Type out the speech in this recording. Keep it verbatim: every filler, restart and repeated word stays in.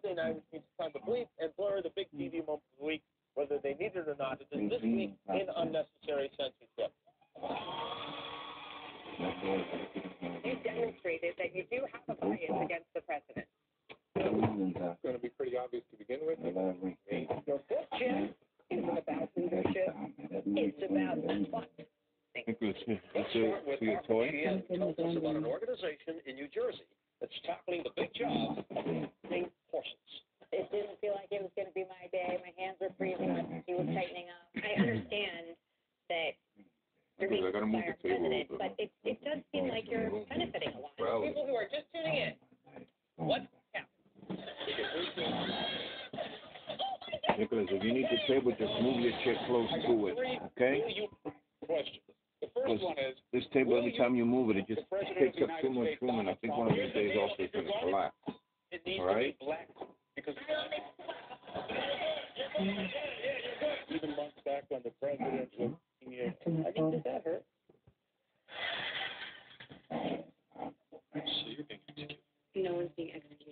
Tuesday night, which means it's time to bleep and blur the big T V moment of the week, whether they need it or not. It is this week in unnecessary censorship. You've demonstrated that you do have a bias against the president. It's going to be pretty obvious to begin with. Your book, Jim, isn't about leadership. It's about what? Nicholas, that's it for your toy? Tells us about an organization in New Jersey that's tackling the big job of moving horses. It didn't feel like it was going to be my day. My hands were freezing. My he was tightening up. I understand that you're being I gotta move our the table president, over. but it, it does seem like you're benefiting a lot. Well, People who are just tuning in, what happened? Nicholas, if you need the table, just move your chair close to it, okay? Questions. The first one is, This table, every time you move it, it just takes up too much room, and I think one of these days also it's going to collapse. it needs All right? to be black because even months back when the president was here, I think does that hurt? No one's being executed.